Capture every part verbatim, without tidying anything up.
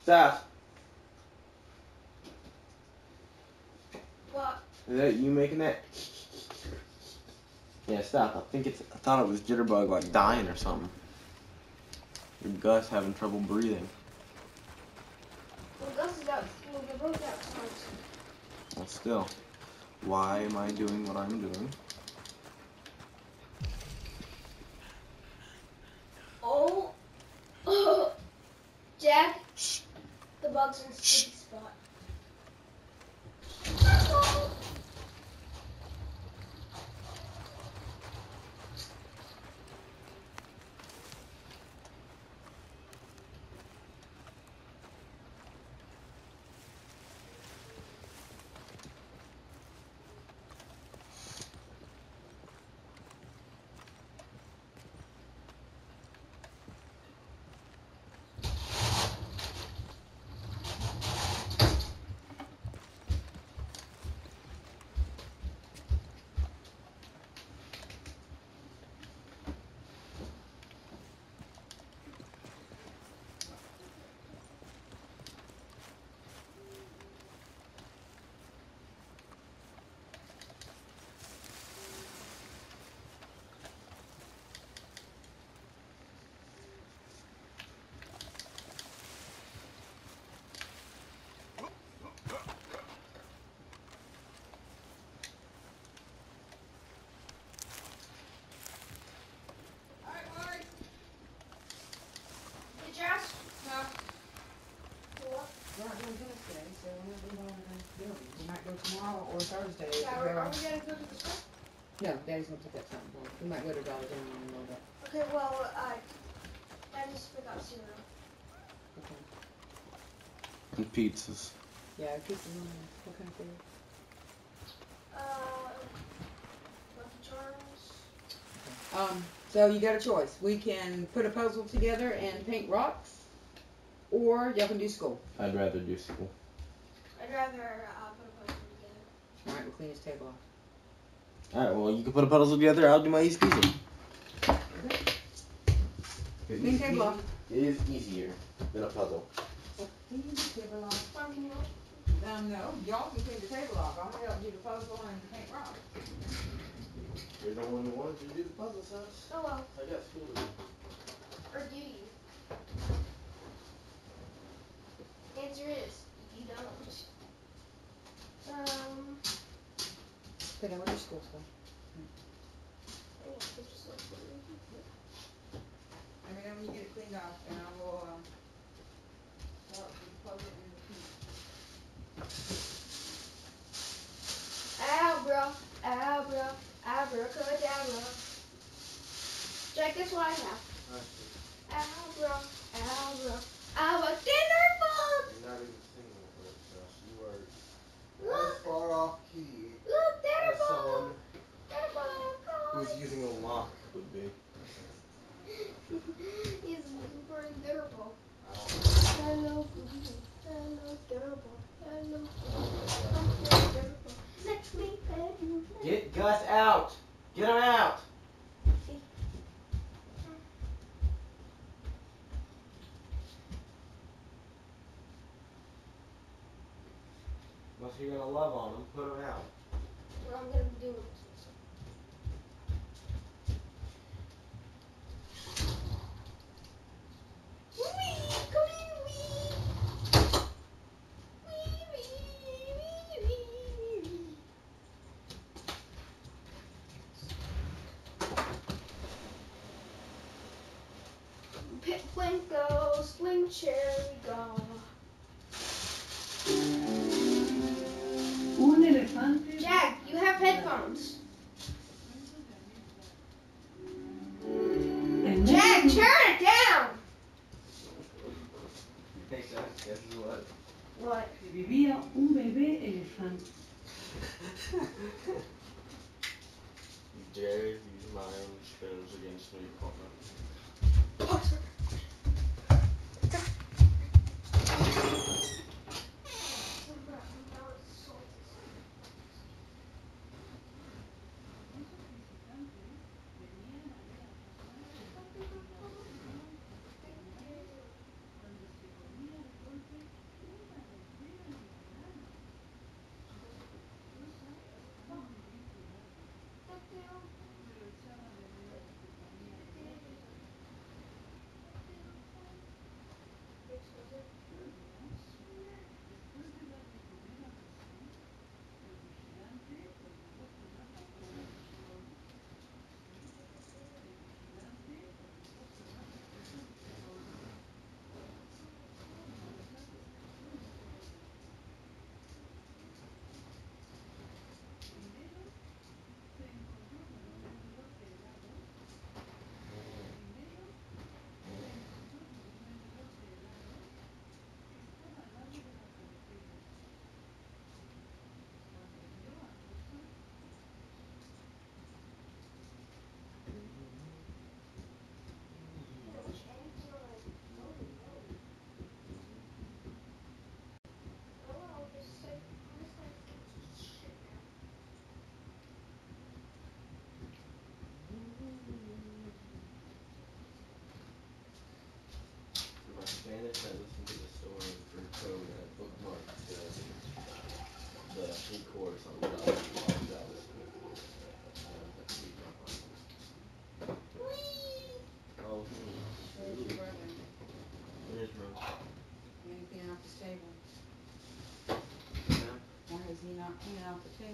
Stop. What? Is that you making that? Yeah, stop. I think it's. I thought it was Jitterbug like dying or something. Or Gus having trouble breathing. Well, Gus is out. Well, they're both outside. Well, still, why am I doing what I'm doing? Oh. Oh. Jack. The bug's in a sticky spot. We might go tomorrow or Thursday. Yeah, are, are we gonna go to the store? No, Daddy's gonna take that something for us. We might go to Dollar General in a little bit. Okay, well, I, I just forgot cereal. Okay. And pizzas. Yeah, pizza's on there. What kind of food? Uh, Lucky Charms. Um, so you got a choice. We can put a puzzle together and paint rocks, or y'all can do school. I'd rather do school. I'd rather uh, put a puzzle together. Alright, we'll clean this table off. Alright, well, you can put a puzzle together, I'll do my easy peasy. Okay. Clean table off. It is easier than a puzzle. Clean the table off. Mom, can you help? Um, no, y'all can clean the table off. I'm gonna help do the puzzle and paint rocks. You're the one who wanted to do the puzzle, sis. Oh well. I got school to do. Or do you? Answer is, you don't. Um, Okay, now where's your school stuff? I want to just look for it. Let me know when you get it cleaned off, and I will, um, start with the puzzle and the key. Abra, abra, abracadabra. Jack, guess what I have? Abra, abra, abra, dinner bug. You're not even singing with it, Josh. You are Look. far off key Look, dinner as bug. someone Dinner bug. who's using a lock would be. He's burning dinner bug. I don't Hello, hello, dinner bug. Hello, hello, dinner bug. Let me pet you. Get Gus out! Get him out! Unless you're gonna love on him, put him out. Well, I'm gonna be doing this. Wee, come here, wee. Wee, wee, wee, wee, wee. Pit Plinko, Sling Cherry Gum. Un elefante. Jack, you have headphones. En Jack, México. turn it down. Hey, Gus, guess what? What? Vivía un bebé elefante. You dare use my own spells against me, partner. Oh, sorry.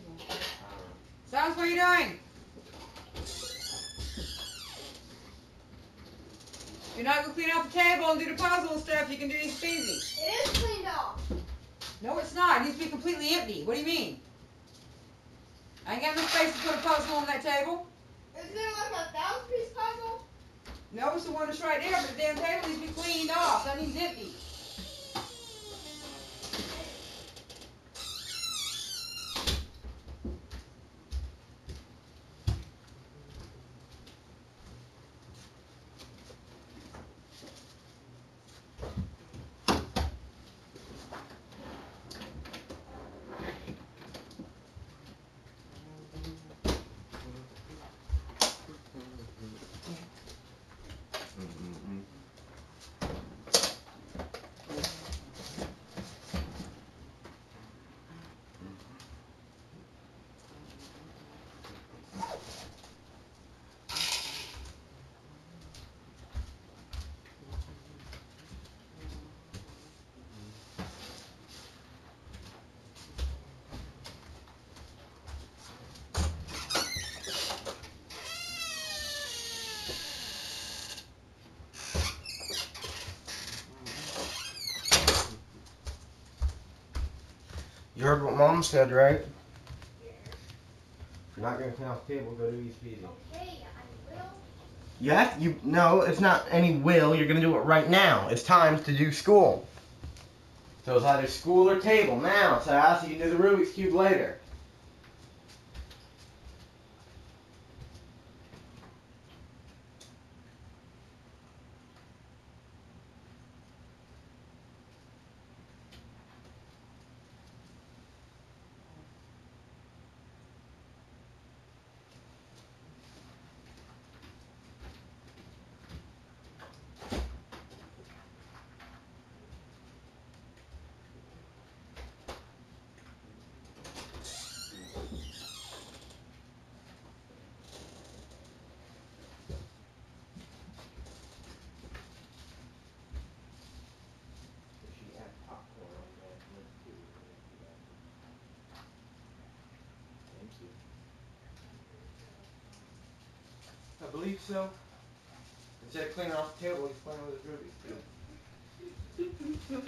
table? Sounds, what are you doing? You're not gonna clean off the table and do the puzzle and stuff. You can do easy peasy. It is cleaned off. No, it's not. It needs to be completely empty. What do you mean? I ain't got no space to put a puzzle on that table. Is there like a thousand piece puzzle? No, it's the one that's right there, but the damn table needs to be cleaned off. That needs empty. You heard what Mom said, right? If you're not gonna clean off the table, go to easy peasy. Okay, I will. You have you no, it's not any will. You're gonna do it right now. It's time to do school. So it's either school or table now, so so you can do the Rubik's Cube later. I believe so. Instead of cleaning off the table, he's playing with his Rubik's Cube.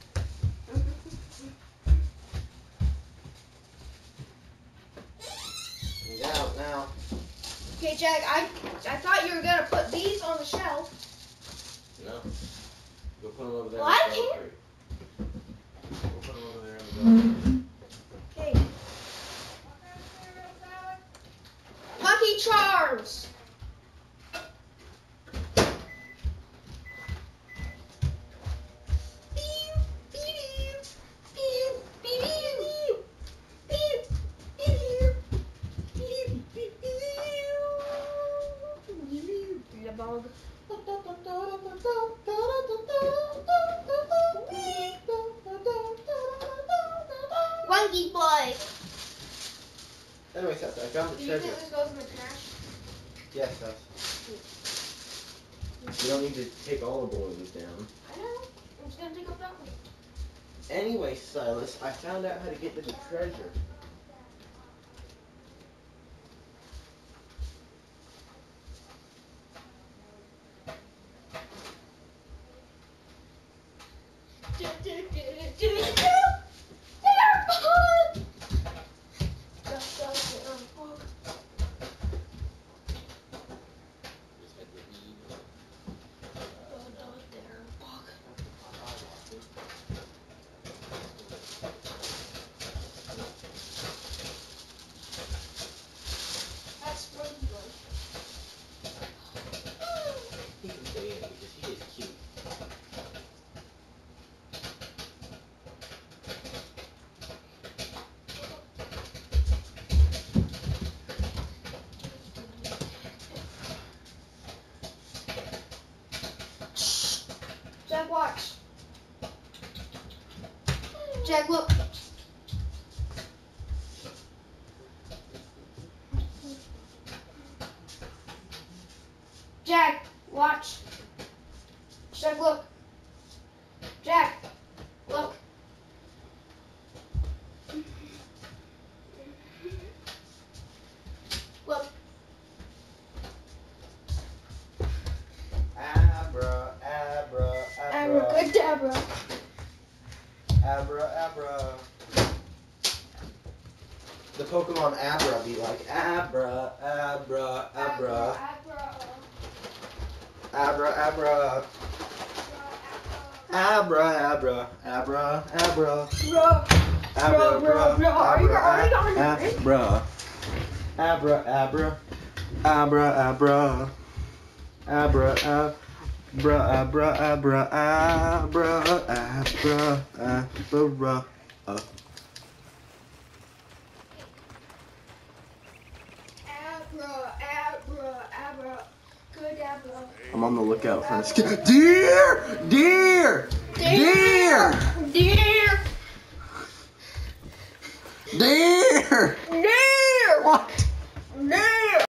He's out now. Okay, Jack, I I thought you were gonna put these on the shelf. No. Go put him over there. Well, I can't. Go put him over there on the Okay. Lucky Charms. Bog. Wonky boy. Anyway, Seth, I found the Do you treasure. think this goes in the trash? Yes, Seth. You don't need to take all the balloons down. I know. I'm just gonna take up that one. Anyway, Silas, I found out how to get to the treasure. Do, do, do, do, do, do. They're fun. Just so they're fun. Oh, no, they're fun. That's Rosie Boy. He can stay in because he is cute. Jack, watch. Jack, look. Jack, watch. Jack, look. Jack, look. on Abra be like? Abra, Abra, Abra, Abra, Abra, Abra, Abra, Abra, Abra. Abra, abra, abra, abra, abra, abra, abra, abra, abra, abra, abra, abra, abra, abra. Abra, abra, abra, good abra. I'm on the lookout for this. Deer! Deer! Deer! Deer!